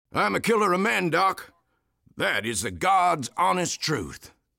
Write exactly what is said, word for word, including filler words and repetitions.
I'm a killer of men, Doc. That is the God's honest truth.